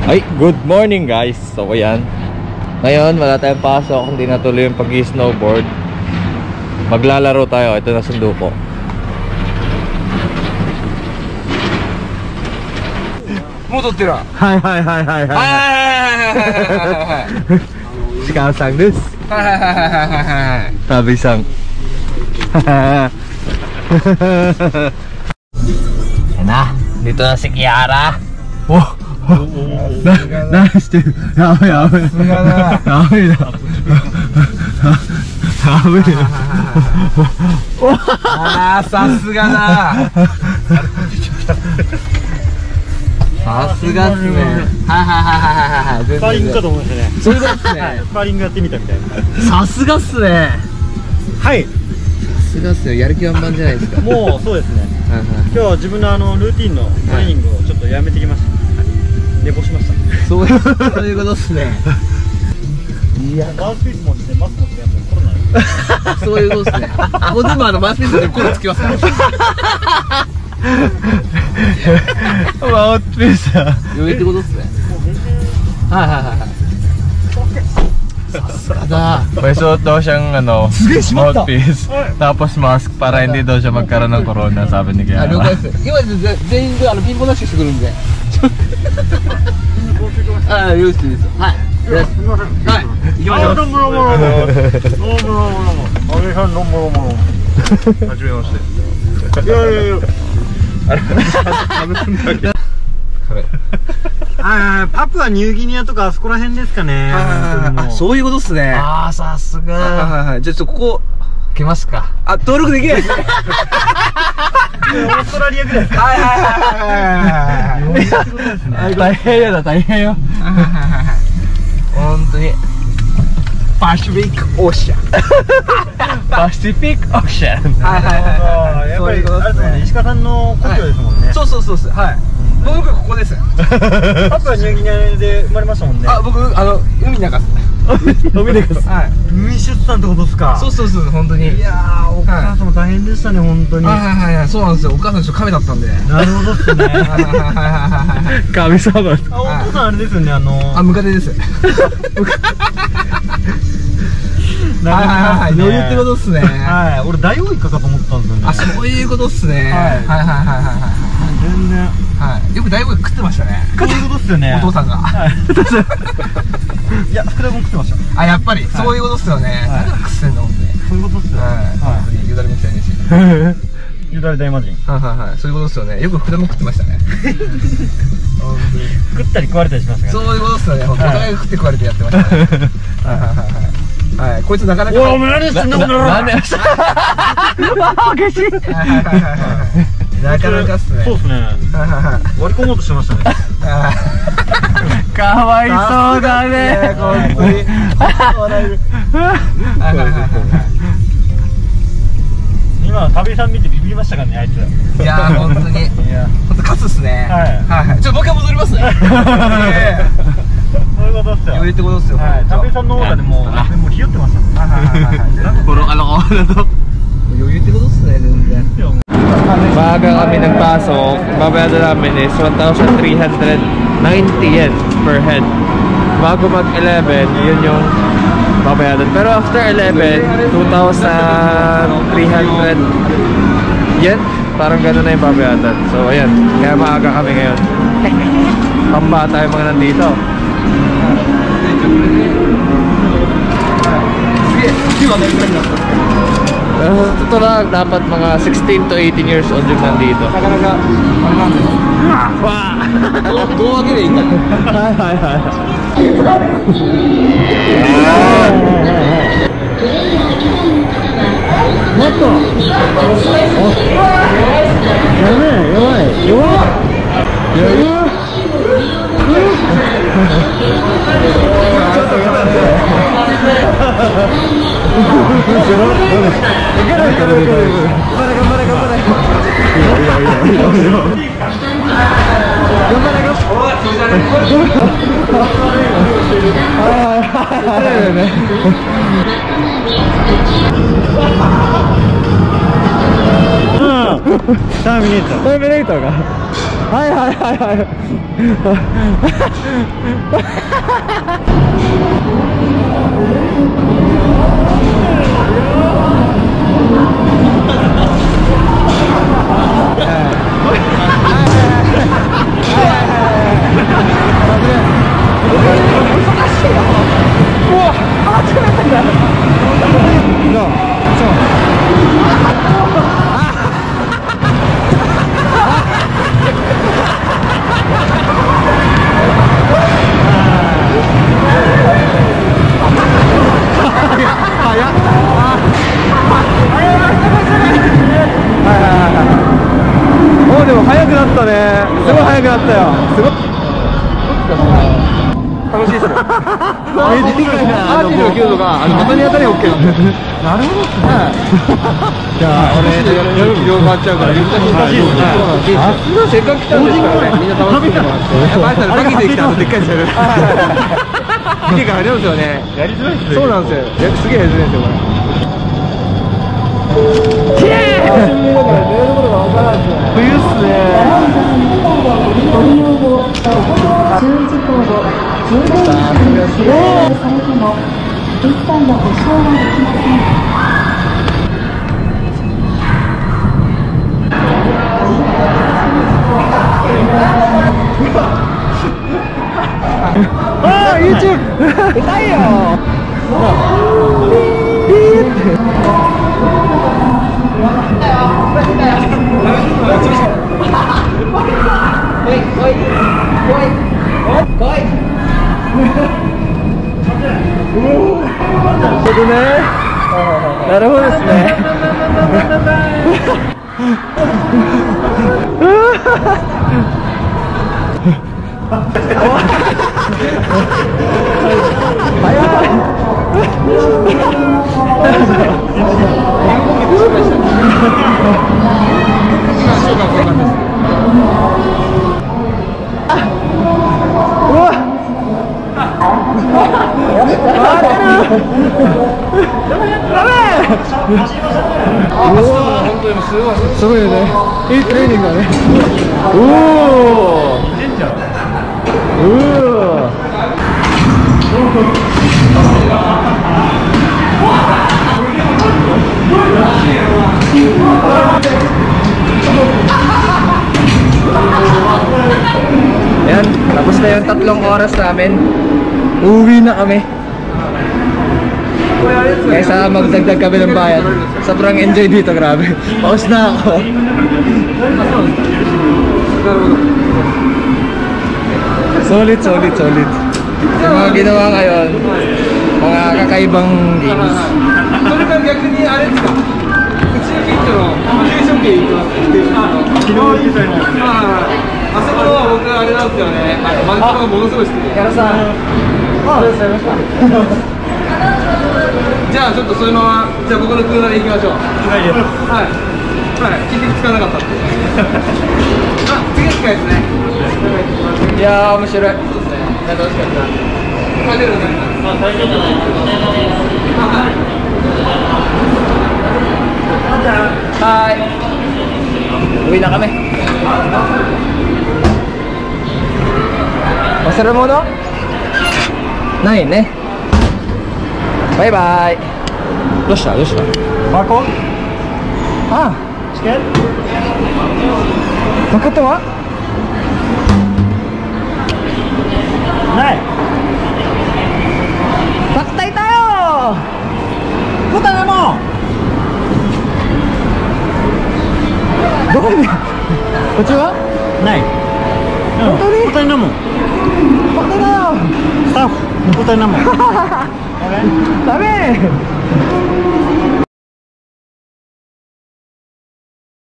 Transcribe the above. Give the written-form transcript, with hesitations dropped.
Ay, good morning guys. So ayan, ngayon wala tayong pasok, hindi natuloy yung pag-snowboard. Maglalaro tayo, ito na sundo ko. Motottera. Hi. Shikao-san desu. Tabi-san. Ayan na, dito na si Kiara. Oh, nice dude. Yaoi. Saすがだ。さすがっすね。はい。 スパーリングかと思いましたね。 そうですね。 スパーリングやってみたみたいな。 さすがっすね。 はい。 さすがっすね。やる気満々じゃないですか。 もうそうですね。今日は自分のルーティンのトレーニングをちょっとやめてきました。寝坊しました。 そういうことっすね。いや、 マウスピース持ってマスク持ってやっぱコロナ。 そういうことっすね。もう全部マウスピースでコロナつきますから。マウスピースは余裕ってことっすね。はい。さすがだ。 May suot daw siyang mouthpiece, tapos mask para hindi daw siya magkaroon ng corona, sabi ni Kiara. 了解です。今全員でピンポンダッシュしてくるんで。あ、よろしいです。はい。はい。行きましょう。 どうも。阿部さんどうも。はじめまして。いや。パプアニューギニアとかあそこら辺ですかね。 あ、そういうことっすね。 ああ、さすが。 はい。じゃあここ来ますか。あ、登録できないです。 オーストラリアぐらいですか。 はい。大変よ。本当に。パシフィックオーシャン。パシフィックオーシャン。 はい。やっぱりあれですね。石川さんの故郷ですもんね。 そう。はい。僕ここです。 パプアニューギニアで生まれましたもんね。 あ、僕海の中です。海の中です。はい。 海出産ってことですか。 そう本当に。 いやー、お母さんも大変でしたね、本当に。 はい。そうなんですよ。お母さんちょっと亀だったんで。 なるほどっすね。 神様です。 あ、お父さんあれですよね、 ムカデです。はい。余裕ってことっすね。 はい。俺ダイオウイカかと思ったんですよね。 あ、そういうことっすね。はい。 全然。 はい。よくダイオウイカ食ってましたね。 そういうことっすよね。 お父さんが。 いや、福田君食ってました。 あ、やっぱりそういうことっすよね。だから食ってんのって。 そういうことっすよ。 本当によだれもきたいねし。 よだれ大魔人。 はい。そういうことっすよね。よく福田も食ってましたね。 食ったり食われたりしましたから。 そういうことっすよね。お互いが食って食われてやってましたね。はい。こいつなかなか。 お前何してんのこの。 なんで。おかしい。なかなかっすね。 そうっすね。割り込もうとしてましたね。 かわいそうだね。本当に。 今旅さん見てビビりましたからね、あいつ。 いやー、本当に。本当勝つっすね。はい。ちょっともう一回戻りますね。 そういうことっすよ。 余裕ってことっすよ。 旅さんのオーラでもうひよってました。 この余裕ってことっすね、全然。Maaga kami nagpasok, babayado namin is 1,390 yen per head. Bago mag-11, yun yung babayadan. Pero after 11, 2,300 yen. Parang gano'n na yung babayadan. So ayan, kaya maaga kami ngayon. Pambata yung mga nandito. Totoo lang, dapat mga 16 to 18 years old yung nandito. Doon wag yun eh. Hai. Moto! Gambar. ターミネーター。 ターミネーターが。はいはいはいはい。でも速くなったね。すごい速くなったよ。すごい楽しいですよ。アーチの強度が股に当たり OK なんです。なるほど。じゃあ俺やる気量変わっちゃうから難しいですね。せっかく来たんですからね、みんな楽しんでもらって。やっぱあいつらバキできたのでっかいですよね。見てからあれですよね。やりづらいですね。そうなんですよ。すげえやりづらいですよこれ。冬っすね。 注意事項を十分にされても一切の保証はできません。 ああ、YouTube 痛いよ。なるほどですね。すごいよね。いいトレーニングだね。おお。Yan, tapos na yung 3 oras namin. Uwi na kami. Kaysa magdagdag kami ng bayan. Sobrang enjoy dito, grabe. Paus na ako. Solid. Yung mga ginawa ngayon, mga kakaibang games. それから逆にあれですか、うちの近所の給食券行ってます。昨日言ってたよね。あそこは僕あれなんですよね。マグロがものすごい好きで。 Kaya sa... じゃあちょっとそのまま、じゃあ僕の車で行きましょう。はい。結局使わなかったって。あ、次の機会ですね。 いやー、面白い。 楽しかった。ありがとうございます。大丈夫じゃないはい。Uwi na kami. Masarap mo, no? Nine, eh? Bye-bye. どうしたマコンああ、 チケット誠はない。 Paktay tayo! Puta na mo! どこにこっちはない。 本当に答えなもん。 パクタだよスタッフ答えなもん。 ダメ